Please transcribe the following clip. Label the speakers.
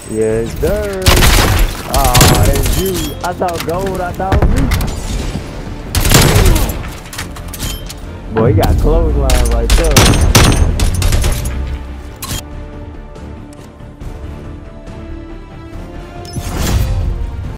Speaker 1: Yes, sir. Ah, it's you. I thought gold. I thought me. Boy, he got clothesline right there.